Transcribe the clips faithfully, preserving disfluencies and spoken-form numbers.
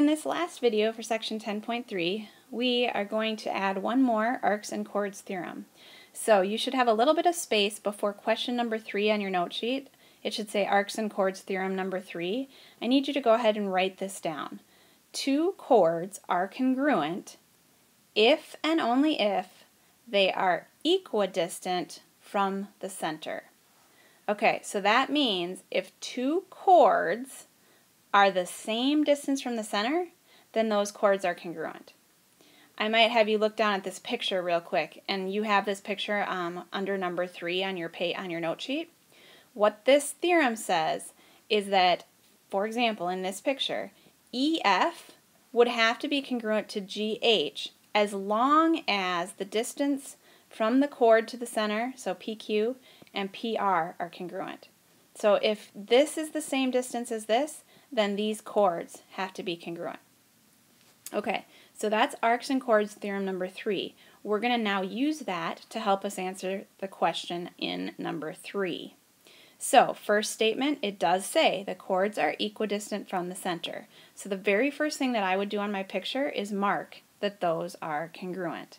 this last video for section ten point three, we are going to add one more arcs and chords theorem. So you should have a little bit of space before question number three on your note sheet. It should say arcs and chords theorem number three. I need you to go ahead and write this down. Two chords are congruent if and only if they are equidistant from the center. Okay, so that means if two chords are the same distance from the center, then those chords are congruent. I might have you look down at this picture real quick, and you have this picture um, under number three on your pay, on your note sheet. What this theorem says is that, for example, in this picture, E F would have to be congruent to G H as long as the distance from the chord to the center, so P Q, and P R are congruent. So if this is the same distance as this, then these chords have to be congruent. Okay, so that's arcs and chords theorem number three. We're going to now use that to help us answer the question in number three. So, first statement, it does say the chords are equidistant from the center. So the very first thing that I would do on my picture is mark that those are congruent.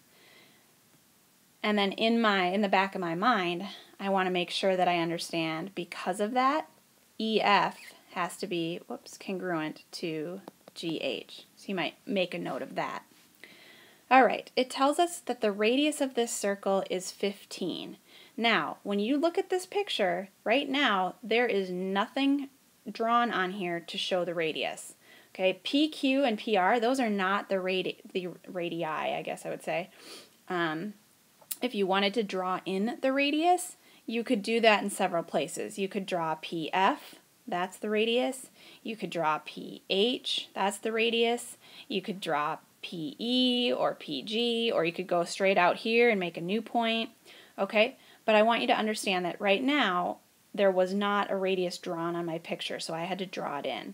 And then in my in the back of my mind, I want to make sure that I understand, because of that, E F has to be, whoops, congruent to G H. So you might make a note of that. All right, it tells us that the radius of this circle is fifteen. Now, when you look at this picture, right now, there is nothing drawn on here to show the radius. Okay, P Q and P R, those are not the, radi the radii, I guess I would say. Um, if you wanted to draw in the radius, you could do that in several places. You could draw P F, that's the radius. You could draw P H, that's the radius. You could draw P E or P G, or you could go straight out here and make a new point. Okay, but I want you to understand that right now there was not a radius drawn on my picture, so I had to draw it in.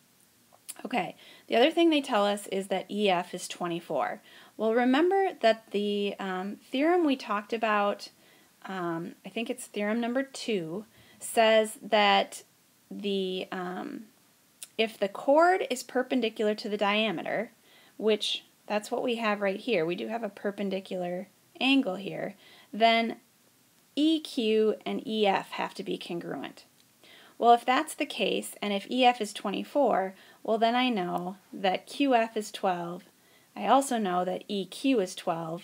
Okay, the other thing they tell us is that E F is twenty-four. Well, remember that the um, theorem we talked about, um, I think it's theorem number two, says that the um, if the chord is perpendicular to the diameter, which that's what we have right here, we do have a perpendicular angle here, then E Q and E F have to be congruent. Well, if that's the case, and if E F is twenty-four, well then I know that Q F is twelve. I also know that E Q is twelve.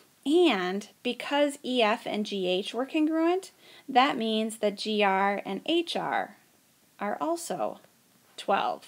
And because E F and G H were congruent, that means that G R and H R are also twelve.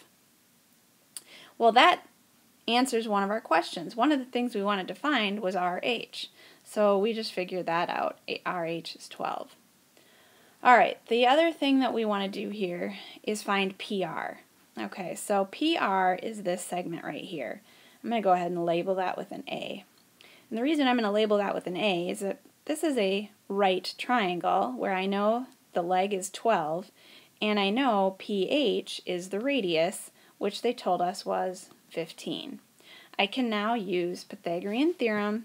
Well, that answers one of our questions. One of the things we wanted to find was R H. So we just figured that out. R H is twelve. Alright, the other thing that we want to do here is find P R. Okay, so P R is this segment right here. I'm going to go ahead and label that with an A. And the reason I'm going to label that with an A is that this is a right triangle where I know the leg is twelve, and I know P H is the radius, which they told us was fifteen. I can now use Pythagorean theorem.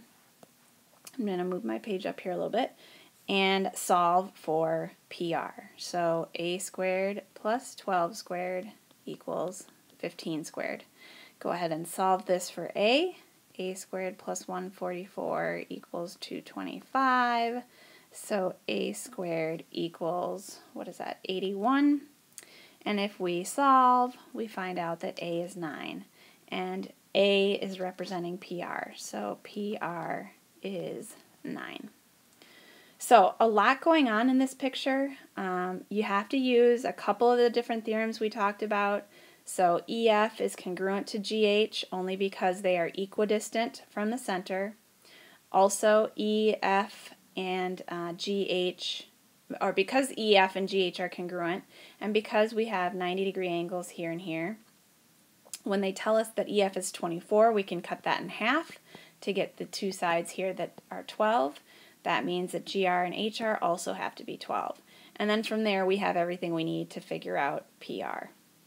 I'm going to move my page up here a little bit and solve for P R. So A squared plus twelve squared equals fifteen squared. Go ahead and solve this for A. A squared plus one hundred forty-four equals two hundred twenty-five. So A squared equals, what is that, eighty-one. And if we solve, we find out that A is nine. And A is representing P R. So P R is nine. So a lot going on in this picture. Um, you have to use a couple of the different theorems we talked about. So E F is congruent to G H only because they are equidistant from the center. Also E F and uh, G H, or because E F and G H are congruent, and because we have ninety degree angles here and here, when they tell us that E F is twenty-four, we can cut that in half to get the two sides here that are twelve. That means that G R and H R also have to be twelve. And then from there we have everything we need to figure out P R.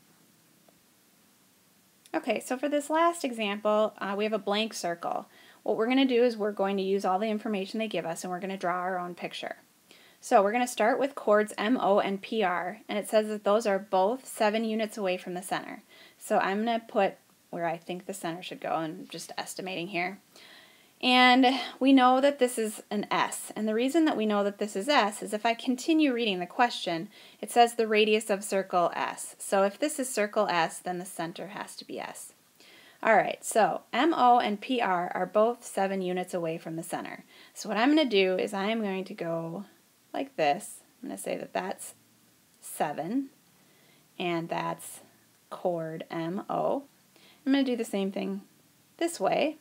Okay, so for this last example, uh, we have a blank circle. What we're going to do is we're going to use all the information they give us, and we're going to draw our own picture. So we're going to start with chords M, O, and P R, and it says that those are both seven units away from the center. So I'm going to put where I think the center should go, and just estimating here. And we know that this is an S, and the reason that we know that this is S is if I continue reading the question, it says the radius of circle S. So if this is circle S, then the center has to be S. Alright, so M O and P R are both seven units away from the center. So what I'm going to do is I am going to go like this. I'm going to say that that's seven, and that's chord M O. I'm going to do the same thing this way.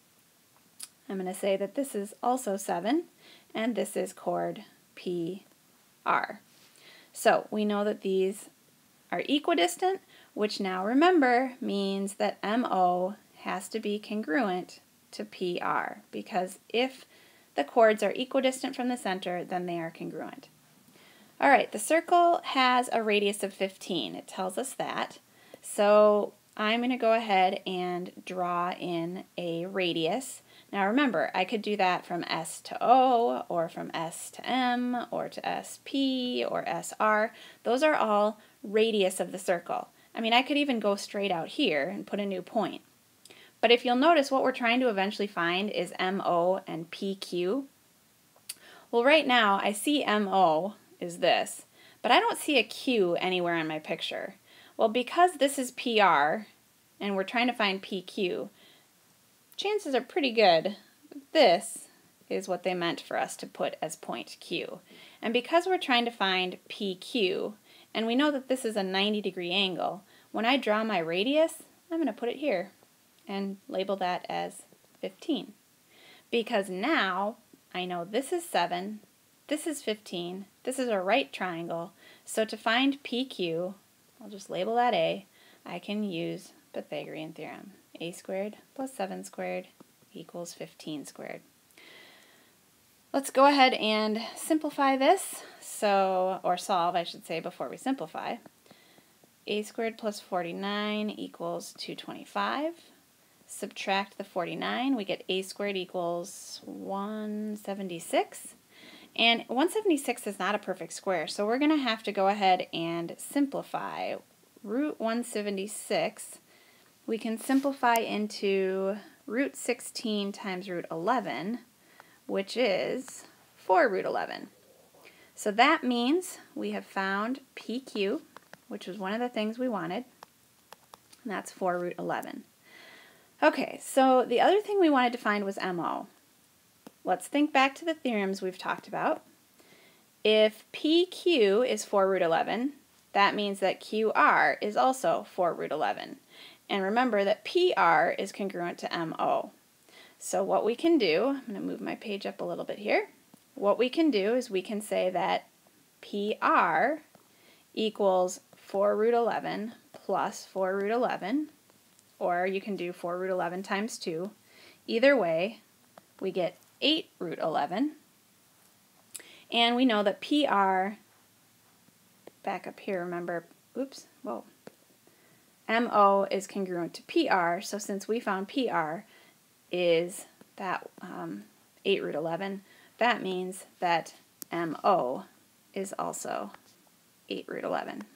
I'm going to say that this is also seven, and this is chord P R. So we know that these are equidistant, which now remember means that M O has to be congruent to P R, because if the chords are equidistant from the center, then they are congruent. All right, the circle has a radius of fifteen. It tells us that. So I'm going to go ahead and draw in a radius. Now remember, I could do that from S to O, or from S to M, or to S P, or S R. Those are all radius of the circle. I mean, I could even go straight out here and put a new point. But if you'll notice, what we're trying to eventually find is M O and P Q. Well, right now, I see M O is this, but I don't see a Q anywhere in my picture. Well, because this is P R, and we're trying to find P Q, chances are pretty good that this is what they meant for us to put as point Q. And because we're trying to find P Q, and we know that this is a ninety degree angle, when I draw my radius, I'm going to put it here and label that as fifteen. Because now I know this is seven, this is fifteen, this is a right triangle, so to find P Q, I'll just label that A, I can use Pythagorean theorem. A squared plus seven squared equals fifteen squared. Let's go ahead and simplify this, so, or solve, I should say, before we simplify. A squared plus forty-nine equals two hundred twenty-five. Subtract the forty-nine, we get A squared equals one hundred seventy-six. And one hundred seventy-six is not a perfect square, so we're going to have to go ahead and simplify. Root one hundred seventy-six, we can simplify into root sixteen times root eleven, which is four root eleven. So that means we have found P Q, which was one of the things we wanted, and that's four root eleven. Okay, so the other thing we wanted to find was M O. Let's think back to the theorems we've talked about. If P Q is four root eleven, that means that Q R is also four root eleven. And remember that P R is congruent to M O. So what we can do, I'm going to move my page up a little bit here. What we can do is we can say that P R equals four root eleven plus four root eleven, or you can do four root eleven times two. Either way, we get eight root eleven. And we know that P R, back up here, remember, oops, whoa. M O is congruent to P R, so since we found P R is that um, eight root eleven, that means that M O is also eight root eleven.